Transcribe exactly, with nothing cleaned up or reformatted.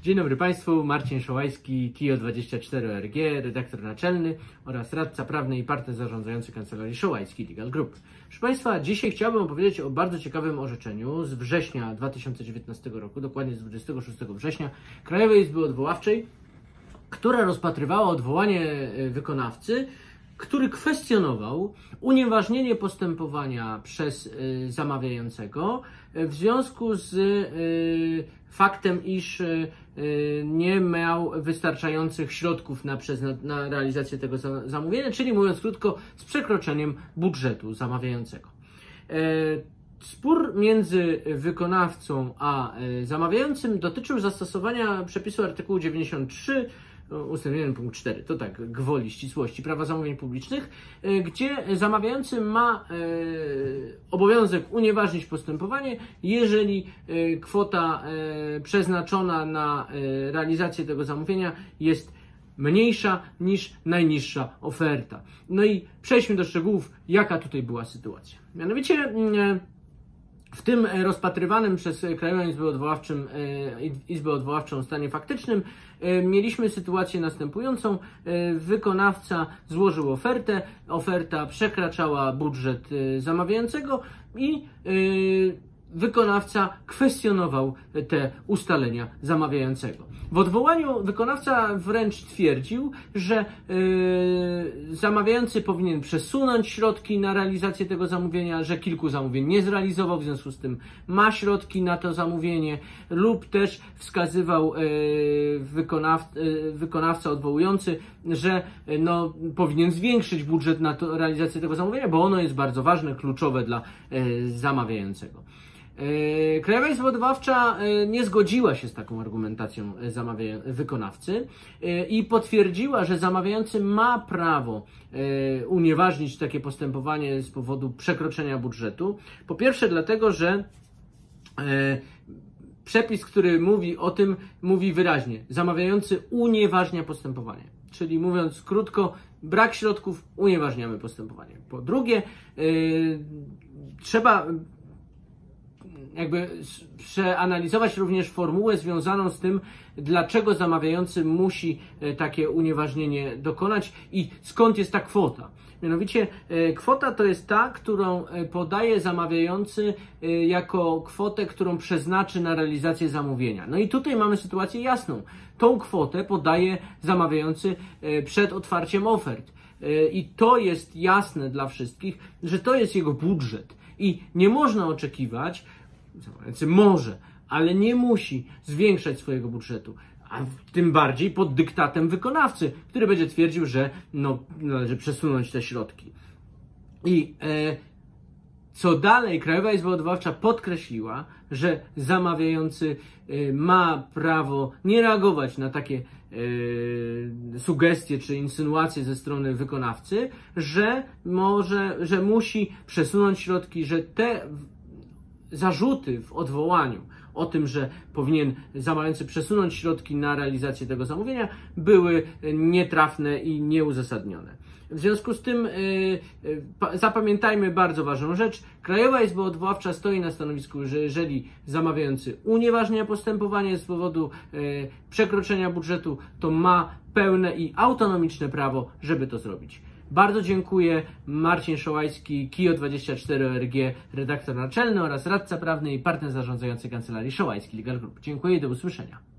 Dzień dobry Państwu, Marcin Szołajski, Kio dwadzieścia cztery O R G, redaktor naczelny oraz radca prawny i partner zarządzający kancelarii Szołajski Legal Group. Proszę Państwa, dzisiaj chciałbym opowiedzieć o bardzo ciekawym orzeczeniu z września dwa tysiące dziewiętnastego roku, dokładnie z dwudziestego szóstego września, Krajowej Izby Odwoławczej, która rozpatrywała odwołanie wykonawcy, który kwestionował unieważnienie postępowania przez y, zamawiającego w związku z y, faktem, iż y, nie miał wystarczających środków na, na, na realizację tego za, zamówienia, czyli mówiąc krótko, z przekroczeniem budżetu zamawiającego. E, Spór między wykonawcą a y, zamawiającym dotyczył zastosowania przepisu artykułu dziewięćdziesiąt trzy ustęp jeden punkt cztery, to tak gwoli ścisłości prawa zamówień publicznych, gdzie zamawiający ma e, obowiązek unieważnić postępowanie, jeżeli e, kwota e, przeznaczona na e, realizację tego zamówienia jest mniejsza niż najniższa oferta. No i przejdźmy do szczegółów, jaka tutaj była sytuacja. Mianowicie e, w tym rozpatrywanym przez Krajową Izbę Odwoławczą, Izbę Odwoławczą stanie faktycznym mieliśmy sytuację następującą. Wykonawca złożył ofertę, oferta przekraczała budżet zamawiającego i wykonawca kwestionował te ustalenia zamawiającego. W odwołaniu wykonawca wręcz twierdził, że yy, zamawiający powinien przesunąć środki na realizację tego zamówienia, że kilku zamówień nie zrealizował, w związku z tym ma środki na to zamówienie, lub też wskazywał yy, wykonaw, yy, wykonawca odwołujący, że yy, no, powinien zwiększyć budżet na to, realizację tego zamówienia, bo ono jest bardzo ważne, kluczowe dla yy, zamawiającego. Krajowa Izba Odwoławcza nie zgodziła się z taką argumentacją wykonawcy i potwierdziła, że zamawiający ma prawo unieważnić takie postępowanie z powodu przekroczenia budżetu. Po pierwsze dlatego, że przepis, który mówi o tym, mówi wyraźnie: zamawiający unieważnia postępowanie. Czyli mówiąc krótko, brak środków, unieważniamy postępowanie. Po drugie, trzeba jakby przeanalizować również formułę związaną z tym, dlaczego zamawiający musi takie unieważnienie dokonać i skąd jest ta kwota. Mianowicie kwota to jest ta, którą podaje zamawiający jako kwotę, którą przeznaczy na realizację zamówienia. No i tutaj mamy sytuację jasną. Tą kwotę podaje zamawiający przed otwarciem ofert. I to jest jasne dla wszystkich, że to jest jego budżet. I nie można oczekiwać, zamawiający może, ale nie musi zwiększać swojego budżetu, a tym bardziej pod dyktatem wykonawcy, który będzie twierdził, że no, należy przesunąć te środki. I e, co dalej, Krajowa Izba Odwoławcza podkreśliła, że zamawiający e, ma prawo nie reagować na takie e, sugestie czy insynuacje ze strony wykonawcy, że może, że musi przesunąć środki, że te zarzuty w odwołaniu o tym, że powinien zamawiający przesunąć środki na realizację tego zamówienia, były nietrafne i nieuzasadnione. W związku z tym yy, zapamiętajmy bardzo ważną rzecz. Krajowa Izba Odwoławcza stoi na stanowisku, że jeżeli zamawiający unieważnia postępowanie z powodu yy, przekroczenia budżetu, to ma pełne i autonomiczne prawo, żeby to zrobić. Bardzo dziękuję. Marcin Szołajski, Kio dwadzieścia cztery O R G, redaktor naczelny oraz radca prawny i partner zarządzający kancelarii Szołajski Legal Group. Dziękuję i do usłyszenia.